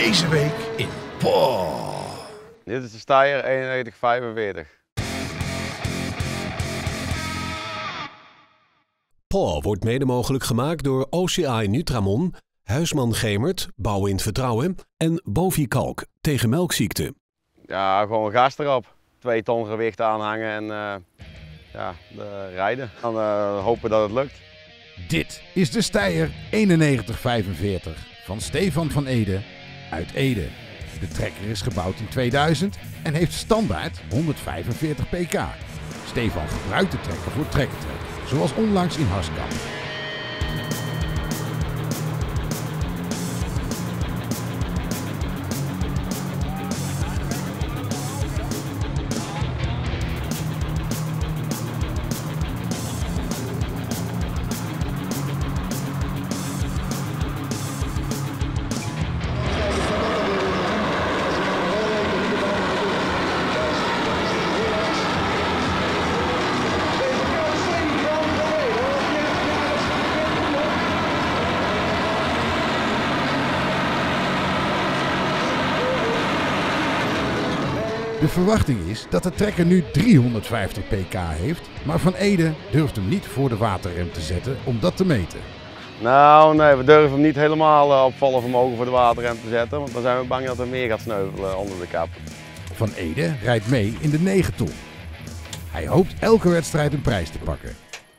Deze week in Poh. Dit is de Steyr 9145. Poh wordt mede mogelijk gemaakt door OCI Nutramon, Huisman Gemert, Bouwen in het Vertrouwen en Bovikalk tegen melkziekte. Ja, gewoon gas erop. 2 ton gewicht aanhangen en rijden. Dan hopen dat het lukt. Dit is de Steyr 9145 van Stefan van Ede uit Ede. De trekker is gebouwd in 2000 en heeft standaard 145 pk. Stefan gebruikt de trekker voor trekkertrek, zoals onlangs in Harskamp. De verwachting is dat de trekker nu 350 pk heeft, maar Van Ede durft hem niet voor de waterrem te zetten om dat te meten. Nou nee, we durven hem niet helemaal op volle vermogen voor de waterrem te zetten, want dan zijn we bang dat er meer gaat sneuvelen onder de kap. Van Ede rijdt mee in de 9 ton. Hij hoopt elke wedstrijd een prijs te pakken.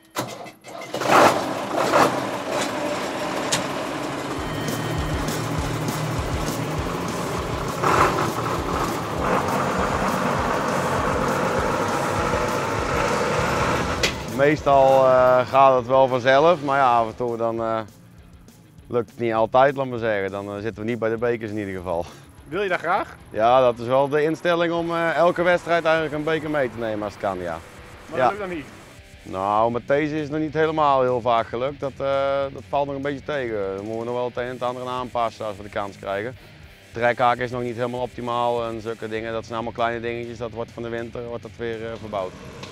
Meestal gaat het wel vanzelf, maar ja, af en toe dan lukt het niet altijd, laat maar zeggen. Dan zitten we niet bij de bekers in ieder geval. Wil je dat graag? Ja, dat is wel de instelling om elke wedstrijd eigenlijk een beker mee te nemen als het kan, ja. Maar Ja. dat lukt dan niet. Nou, met deze is het nog niet helemaal heel vaak gelukt. Dat valt nog een beetje tegen. Dan moeten we nog wel het een en het ander aan aanpassen als we de kans krijgen. De trekhaak is nog niet helemaal optimaal en zulke dingen. Dat zijn allemaal kleine dingetjes. Dat wordt van de winter weer verbouwd.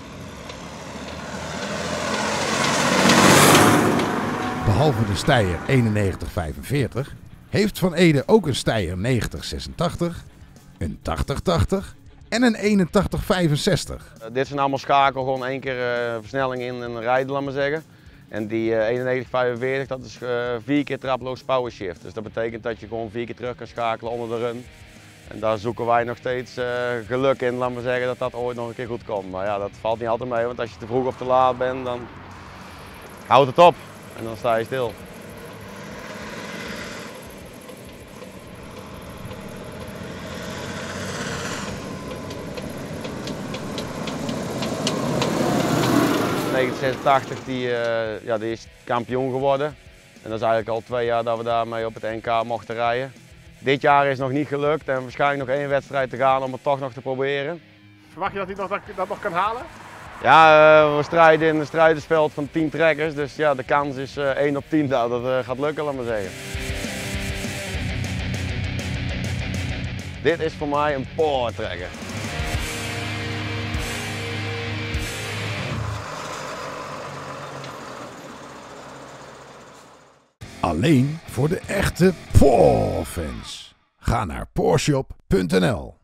Behalve de Steyr 9145 heeft Van Ede ook een Steyr 9086, een 8080 en een 8165. Dit zijn allemaal schakel, gewoon 1 keer versnelling in en rijden, laat maar zeggen. En die 9145, dat is 4 keer traploos power shift. Dus dat betekent dat je gewoon 4 keer terug kan schakelen onder de run. En daar zoeken wij nog steeds geluk in, laat maar zeggen, dat dat ooit nog een keer goed komt. Maar ja, dat valt niet altijd mee, want als je te vroeg of te laat bent, dan houdt het op. En dan sta je stil. In 1986 die is kampioen geworden. En dat is eigenlijk al 2 jaar dat we daarmee op het NK mochten rijden. Dit jaar is het nog niet gelukt en waarschijnlijk nog 1 wedstrijd te gaan om het toch nog te proberen. Verwacht je dat hij dat nog kan halen? Ja, we strijden in een strijdersveld van 10 trekkers, dus ja, de kans is 1 op 10 dat het gaat lukken, laat maar zeggen. Dit is voor mij een power trekker. Alleen voor de echte Poh-fans. Ga naar Poorshop.nl.